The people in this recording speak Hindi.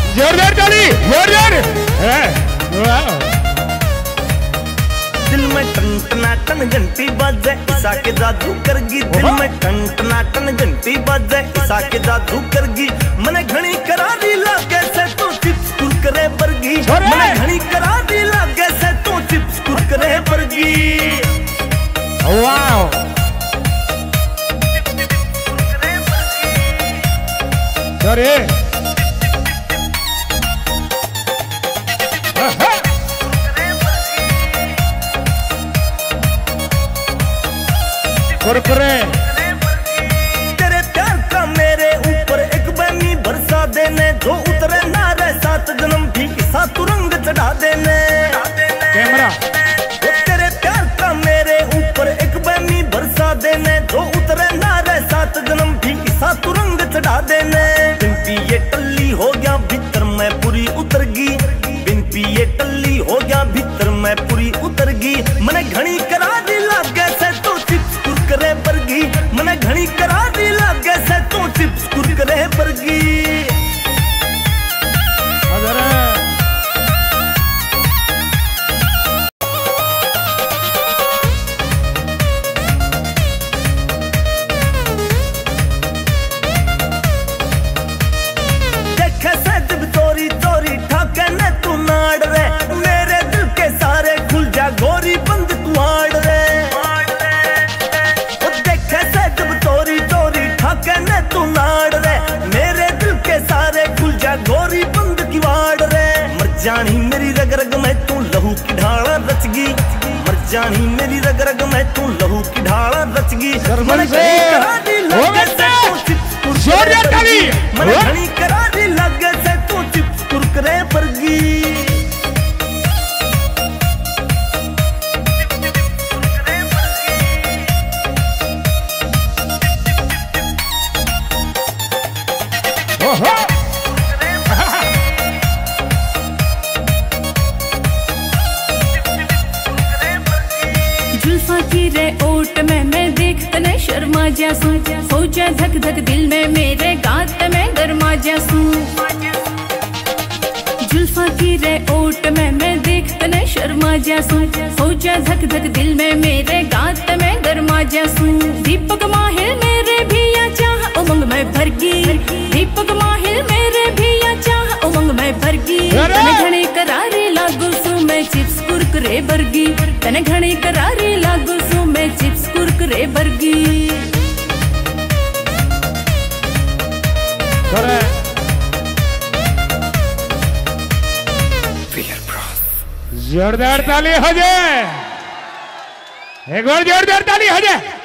जोरदार ताली, जोरदार। दिल में टन घंटी बाजे ईसा के जादू करगी। दिल में टन घंटी बाजे ईसा के जादू करगी। मने घणी करारी लागे से तू चिप्स कुरकुरे बरगी। मने घणी करारी लागे से तू चिप्स कुरकुरे बरगी। वाओ अरे कुरकुरे तेरे प्यार का मेरे ऊपर एक बेनी बरसा देने। जो उतरे ना रे 7 जन्म भी सात रंग चढ़ा देने। कैमरा तेरे प्यार का मेरे ऊपर एक बेनी बरसा देने। जो उतरे ना रे 7 जन्म भी सात रंग चढ़ा देने। बिन पिए टल्ली हो गया भीतर मैं पूरी उतरगी। बिन पिए टल्ली हो गया भीतर मैं पूरी उतरगी। मने घणी करारी लागे से तू चिप्स कुरकुरे बरगी। मने घणी करारी लागे से तू चिप्स कुरकुरे बरगी। देखे से जब चोरी चोरी ठाके ने तू नाड़ रे। मेरे दिल के सारे खुल जा गोरी बंद तू आड़ रे। देखे से जब चोरी चोरी ठाके ने तू नाड़ रे। मेरे दिल के सारे खुल जा गोरी बंद की वाड़ रे। मर जानी मेरी रग रग में तू लहू की ढाला रचगी। मर जानी मेरी रग रग में तू लहू की ढाला रचगी। मन घणी करारी लगे से तू चिप्स कुरकुरे बरगी। जुल्फा की रे ओट में मैं देखते न शर्मा जासूं। हो जाए धक धक दिल में मेरे गात में गरमा जासूं। जुल्फा की रे ओट में मैं देखते न शर्मा जासूं। हो जाए धक धक दिल में मेरे गात में गरमा जासूं। दीपक माहिर मेरे भी या चाह उमंग में भरगी। दीपक माहिर मेरे भी या चाह उमंग में भरगी। तने घणी करारी लागू सू मैं चिप्स कुरकुरे बरगी। तने घणी करारी लागू सू मैं चिप्स कुरकुरे बरगी। जोरदार ताली हो जाए। एक बार जोरदार ताली हो जाए।